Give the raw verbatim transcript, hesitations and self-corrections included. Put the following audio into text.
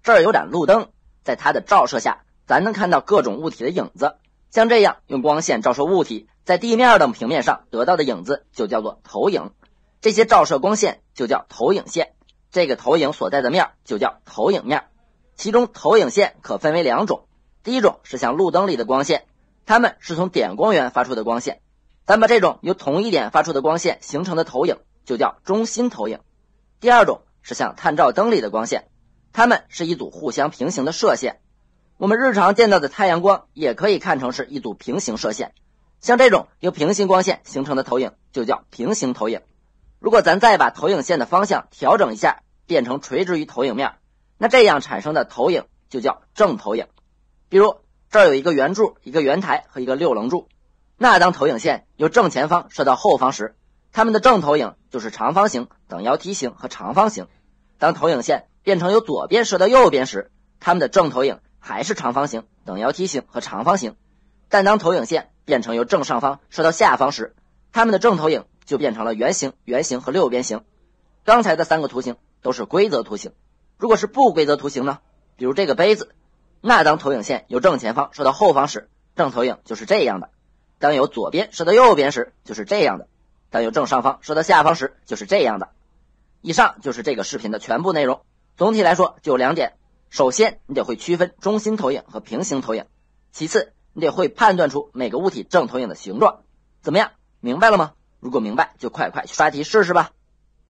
这儿有盏路灯，在它的照射下，咱能看到各种物体的影子。像这样用光线照射物体在地面的平面上得到的影子就叫做投影，这些照射光线就叫投影线，这个投影所在的面就叫投影面。其中投影线可分为两种，第一种是像路灯里的光线，它们是从点光源发出的光线，咱把这种由同一点发出的光线形成的投影就叫中心投影。第二种是像探照灯里的光线，它们是一组互相平行的射线。我们日常见到的太阳光也可以看成是一组平行射线，像这种由平行光线形成的投影就叫平行投影。如果咱再把投影线的方向调整一下，变成垂直于投影面，那这样产生的投影就叫正投影。比如这儿有一个圆柱、一个圆台和一个六棱柱，那当投影线由正前方射到后方时，它们的正投影就是长方形、等腰梯形和长方形。当投影线变成由左边射到右边时，它们的正投影还是长方形、等腰梯形和长方形。但当投影线变成由正上方射到下方时，它们的正投影就变成了圆形、圆形和六边形。刚才的三个图形都是规则图形。如果是不规则图形呢？比如这个杯子，那当投影线由正前方射到后方时，正投影就是这样的；当由左边射到右边时，就是这样的；当由正上方射到下方时，就是这样的。以上就是这个视频的全部内容。总体来说就有两点，首先你得会区分中心投影和平行投影，其次你得会判断出每个物体正投影的形状。怎么样，明白了吗？如果明白就快快去刷题试试吧。